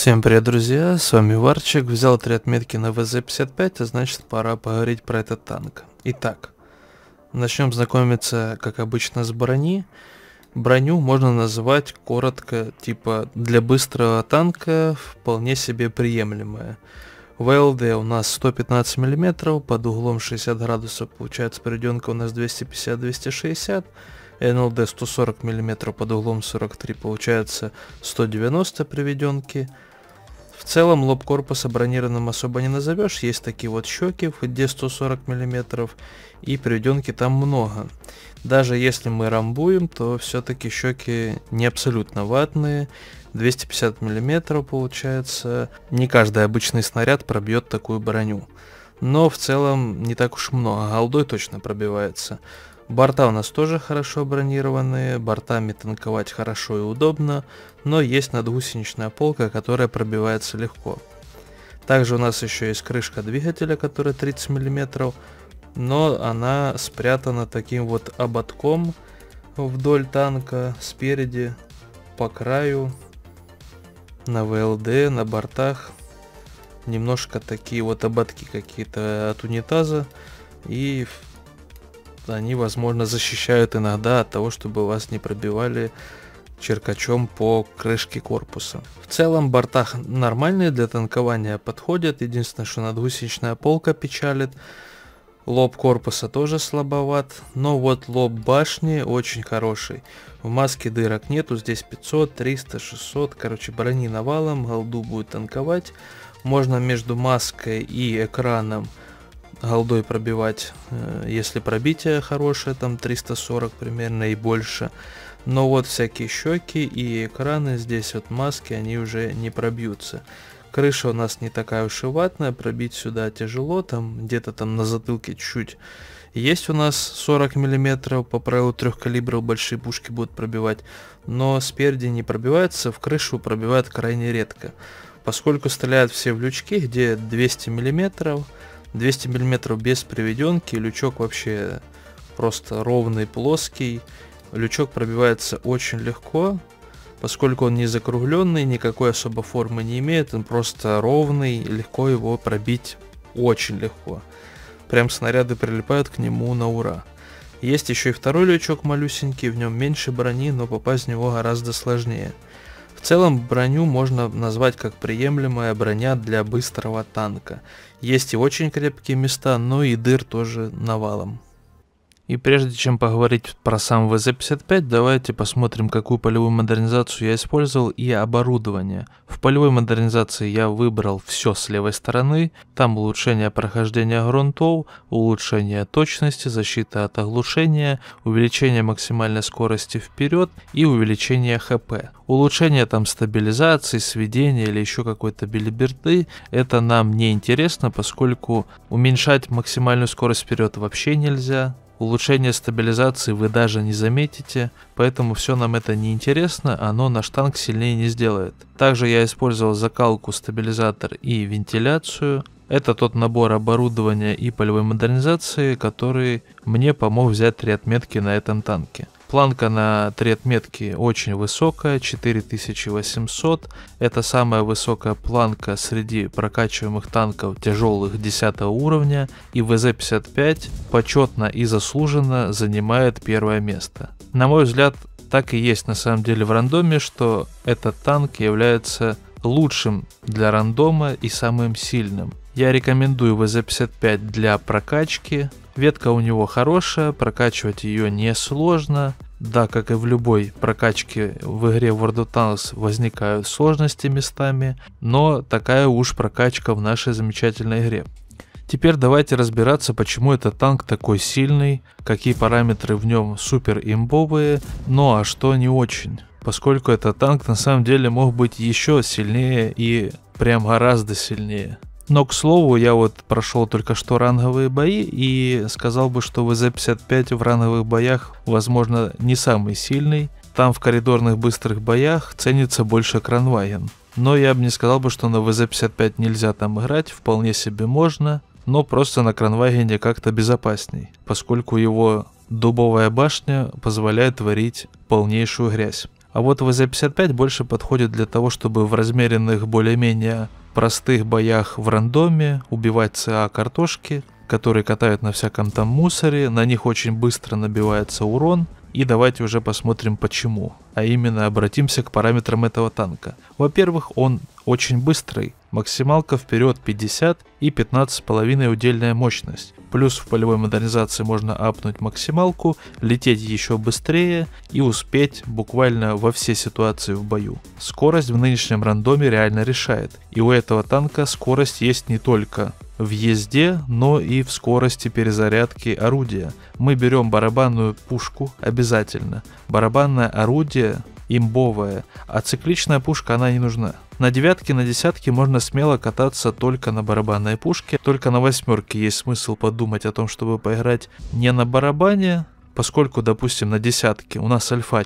Всем привет, друзья, с вами Варчик. Взял 3 отметки на ВЗ-55, а значит пора поговорить про этот танк. Итак, начнем знакомиться, как обычно, с брони. Броню можно называть коротко, типа для быстрого танка вполне себе приемлемая. ВЛД у нас 115 мм, под углом 60 градусов, получается приведенка у нас 250-260 НЛД 140 мм, под углом 43, получается 190 приведенки. В целом лоб корпуса бронированным особо не назовешь, есть такие вот щеки, где 140 мм, и приведенки там много. Даже если мы рамбуем, то все-таки щеки не абсолютно ватные, 250 мм получается, не каждый обычный снаряд пробьет такую броню. Но в целом не так уж много, голдой точно пробивается. Борта у нас тоже хорошо бронированные, бортами танковать хорошо и удобно, но есть надгусеничная полка, которая пробивается легко. Также у нас еще есть крышка двигателя, которая 30 мм, но она спрятана таким вот ободком вдоль танка, спереди, по краю, на ВЛД, на бортах. Немножко такие вот ободки какие-то от унитаза, и они, возможно, защищают иногда от того, чтобы вас не пробивали черкачом по крышке корпуса. В целом борта нормальные для танкования, подходят. Единственное, что надгусеничная полка печалит. Лоб корпуса тоже слабоват, но вот лоб башни очень хороший. В маске дырок нету, здесь 500, 300, 600, короче, брони навалом, голду будет танковать. Можно между маской и экраном голдой пробивать, если пробитие хорошее, там 340 примерно и больше. Но вот всякие щеки и экраны, здесь вот маски, они уже не пробьются. Крыша у нас не такая уж и ватная, пробить сюда тяжело, там где-то там на затылке чуть-чуть. Есть у нас 40 мм, по правилу 3 калибров большие пушки будут пробивать, но спереди не пробивается, в крышу пробивают крайне редко. Поскольку стреляют все в лючки, где 200 мм, 200 мм без приведенки, лючок вообще просто ровный, плоский. Лючок пробивается очень легко, поскольку он не закругленный, никакой особо формы не имеет, он просто ровный, легко его пробить очень легко. Прям снаряды прилипают к нему на ура. Есть еще и второй лючок малюсенький, в нем меньше брони, но попасть в него гораздо сложнее. В целом броню можно назвать как приемлемая броня для быстрого танка. Есть и очень крепкие места, но и дыр тоже навалом. И прежде чем поговорить про сам ВЗ-55, давайте посмотрим, какую полевую модернизацию я использовал и оборудование. В полевой модернизации я выбрал все с левой стороны. Там улучшение прохождения грунтов, улучшение точности, защита от оглушения, увеличение максимальной скорости вперед и увеличение ХП. Улучшение там стабилизации, сведения или еще какой-то билиберды, это нам не интересно, поскольку уменьшать максимальную скорость вперед вообще нельзя. Улучшение стабилизации вы даже не заметите, поэтому все нам это не интересно, оно наш танк сильнее не сделает. Также я использовал закалку, стабилизатор и вентиляцию. Это тот набор оборудования и полевой модернизации, который мне помог взять 3 отметки на этом танке. Планка на 3 отметки очень высокая, 4800. Это самая высокая планка среди прокачиваемых танков тяжелых 10 уровня. И ВЗ-55 почетно и заслуженно занимает 1 место. На мой взгляд, так и есть на самом деле в рандоме, что этот танк является лучшим для рандома и самым сильным. Я рекомендую ВЗ-55 для прокачки. Ветка у него хорошая, прокачивать ее несложно. Да, как и в любой прокачке в игре World of Tanks возникают сложности местами, но такая уж прокачка в нашей замечательной игре. Теперь давайте разбираться, почему этот танк такой сильный, какие параметры в нем супер имбовые, ну а что не очень. Поскольку этот танк на самом деле мог быть еще сильнее и прям гораздо сильнее. Но, к слову, я вот прошел только что ранговые бои и сказал бы, что ВЗ-55 в ранговых боях, возможно, не самый сильный. Там в коридорных быстрых боях ценится больше Кранваген. Но я бы не сказал бы, что на ВЗ-55 нельзя там играть, вполне себе можно, но просто на Кранвагене как-то безопасней, поскольку его дубовая башня позволяет творить полнейшую грязь. А вот ВЗ-55 больше подходит для того, чтобы в размеренных, более-менее простых боях в рандоме убивать ЦА картошки, которые катают на всяком там мусоре, на них очень быстро набивается урон. И давайте уже посмотрим почему. А именно обратимся к параметрам этого танка. Во-первых, он очень быстрый. Максималка вперед 50 и 15,5 удельная мощность. Плюс в полевой модернизации можно апнуть максималку, лететь еще быстрее и успеть буквально во все ситуации в бою. Скорость в нынешнем рандоме реально решает. И у этого танка скорость есть не только в езде, но и в скорости перезарядки орудия. Мы берем барабанную пушку обязательно. Барабанное орудие имбовое, а цикличная пушка она не нужна. На девятке, на десятке можно смело кататься только на барабанной пушке. Только на восьмерке есть смысл подумать о том, чтобы поиграть не на барабане, поскольку, допустим, на десятке у нас альфа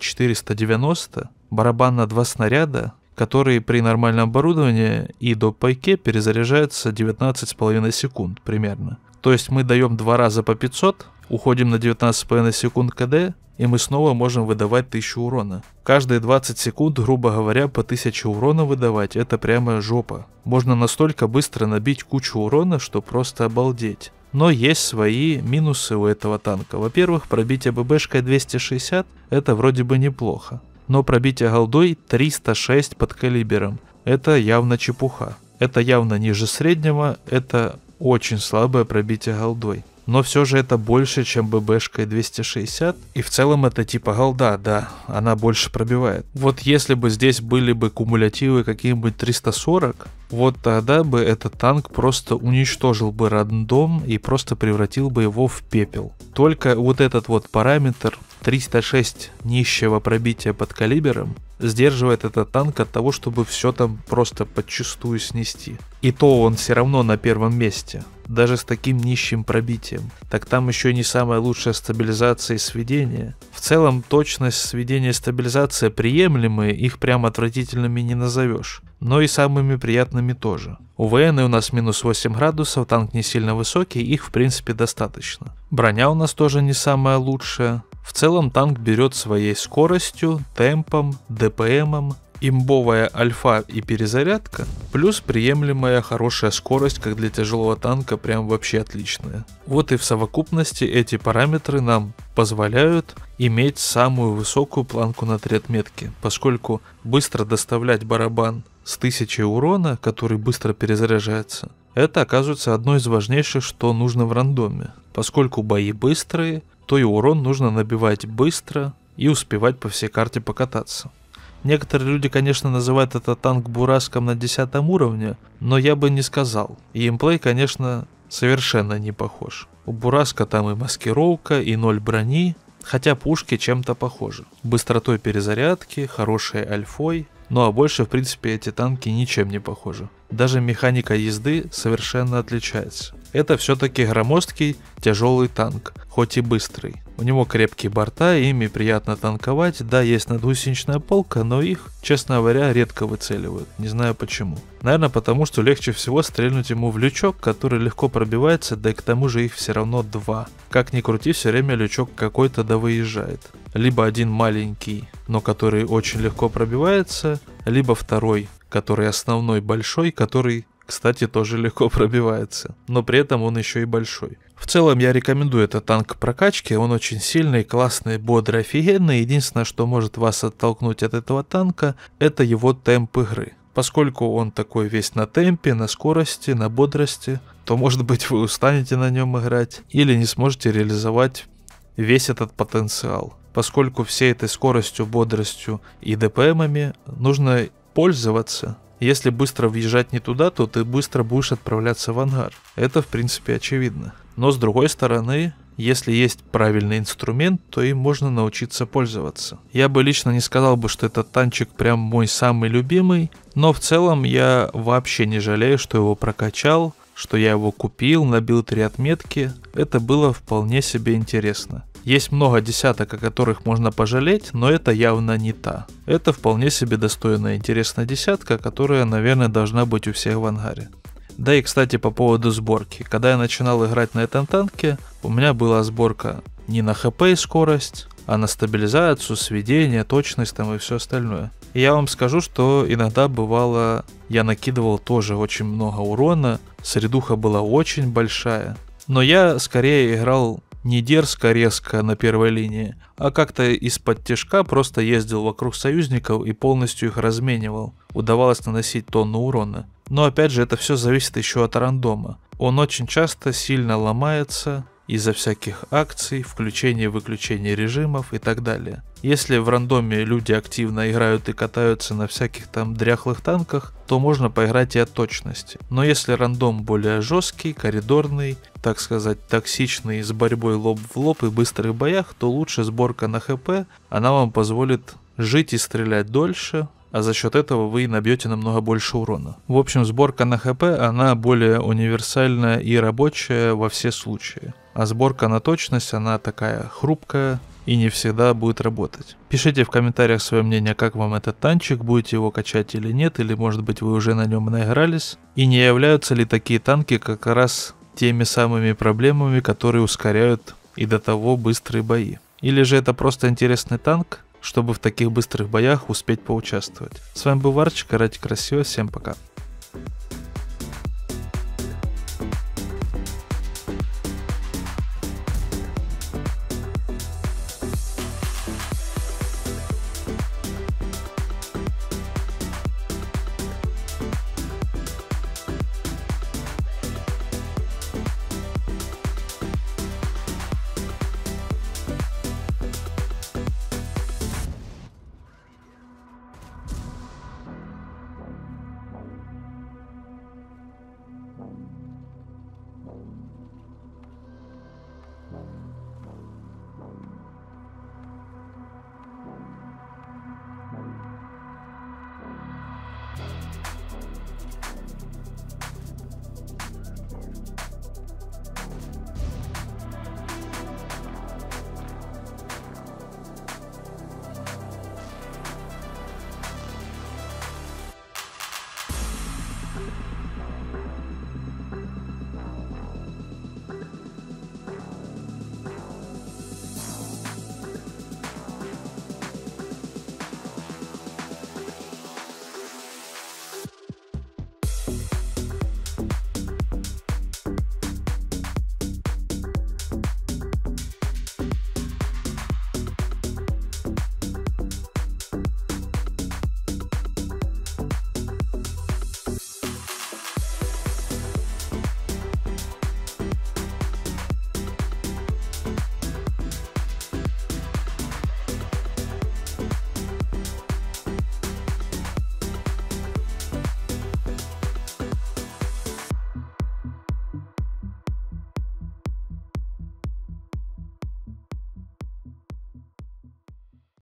490, барабан на 2 снаряда, которые при нормальном оборудовании и до пайке перезаряжаются 19,5 секунд примерно. То есть мы даем 2 раза по 500, уходим на 19,5 секунд КД, и мы снова можем выдавать 1000 урона. Каждые 20 секунд, грубо говоря, по 1000 урона выдавать, это прямо жопа. Можно настолько быстро набить кучу урона, что просто обалдеть. Но есть свои минусы у этого танка. Во-первых, пробитие ББшкой 260 это вроде бы неплохо. Но пробитие голдой 306 под калибером это явно чепуха. Это явно ниже среднего, это очень слабое пробитие голдой. Но все же это больше, чем ББшкой 260. И в целом это типа голда, да, она больше пробивает. Вот если бы здесь были бы кумулятивы какие-нибудь 340, вот тогда бы этот танк просто уничтожил бы рандом и просто превратил бы его в пепел. Только вот этот вот параметр 306 нищего пробития под калибером сдерживает этот танк от того, чтобы все там просто подчистую снести. И то он все равно на первом месте, даже с таким нищим пробитием. Так там еще не самая лучшая стабилизация и сведение. В целом точность сведения и стабилизация приемлемые, их прям отвратительными не назовешь. Но и самыми приятными тоже. У ВН у нас минус 8 градусов, танк не сильно высокий, их в принципе достаточно. Броня у нас тоже не самая лучшая. В целом танк берет своей скоростью, темпом, ДПМом, имбовая альфа и перезарядка, плюс приемлемая хорошая скорость, как для тяжелого танка, прям вообще отличная. Вот и в совокупности эти параметры нам позволяют иметь самую высокую планку на 3 отметки, поскольку быстро доставлять барабан с 1000 урона, который быстро перезаряжается, это оказывается одно из важнейших, что нужно в рандоме. Поскольку бои быстрые, то и урон нужно набивать быстро и успевать по всей карте покататься. Некоторые люди, конечно, называют этот танк бураском на 10 уровне, но я бы не сказал. И имплей, конечно, совершенно не похож. У бураска там и маскировка, и 0 брони, хотя пушки чем-то похожи. Быстротой перезарядки, хорошей альфой, ну а больше, в принципе, эти танки ничем не похожи. Даже механика езды совершенно отличается. Это все-таки громоздкий, тяжелый танк, хоть и быстрый. У него крепкие борта, ими приятно танковать. Да, есть надгусеничная полка, но их, честно говоря, редко выцеливают. Не знаю почему. Наверное, потому что легче всего стрельнуть ему в лючок, который легко пробивается, да и к тому же их все равно 2. Как ни крути, все время лючок какой-то да выезжает. Либо один маленький, но который очень легко пробивается, либо второй, который основной большой, который, кстати, тоже легко пробивается, но при этом он еще и большой. В целом я рекомендую этот танк к прокачке, он очень сильный, классный, бодрый, офигенный. Единственное, что может вас оттолкнуть от этого танка, это его темп игры. Поскольку он такой весь на темпе, на скорости, на бодрости, то может быть вы устанете на нем играть или не сможете реализовать весь этот потенциал. Поскольку всей этой скоростью, бодростью и ДПМами нужно пользоваться. Если быстро въезжать не туда, то ты быстро будешь отправляться в ангар. Это в принципе очевидно. Но с другой стороны, если есть правильный инструмент, то им можно научиться пользоваться. Я бы лично не сказал бы, что этот танчик прям мой самый любимый, но в целом я вообще не жалею, что его прокачал, что я его купил, набил 3 отметки. Это было вполне себе интересно. Есть много десяток, о которых можно пожалеть, но это явно не та. Это вполне себе достойная интересная десятка, которая, наверное, должна быть у всех в ангаре. Да и, кстати, по поводу сборки. Когда я начинал играть на этом танке, у меня была сборка не на ХП и скорость, а на стабилизацию, сведение, точность там и все остальное. И я вам скажу, что иногда бывало, я накидывал тоже очень много урона, средуха была очень большая, но я скорее играл не дерзко, резко на первой линии, а как-то из-под тишка просто ездил вокруг союзников и полностью их разменивал. Удавалось наносить тонну урона. Но опять же, это все зависит еще от рандома. Он очень часто сильно ломается из-за всяких акций, включения и выключения режимов и так далее. Если в рандоме люди активно играют и катаются на всяких там дряхлых танках, то можно поиграть и от точности. Но если рандом более жесткий, коридорный, так сказать, токсичный, с борьбой лоб в лоб и быстрых боях, то лучше сборка на ХП, она вам позволит жить и стрелять дольше, а за счет этого вы набьете намного больше урона. В общем, сборка на ХП, она более универсальная и рабочая во все случаи. А сборка на точность, она такая хрупкая и не всегда будет работать. Пишите в комментариях свое мнение, как вам этот танчик, будете его качать или нет, или может быть вы уже на нем наигрались. И не являются ли такие танки как раз теми самыми проблемами, которые ускоряют и до того быстрые бои. Или же это просто интересный танк, чтобы в таких быстрых боях успеть поучаствовать. С вами был Варчик, играйте красиво, всем пока.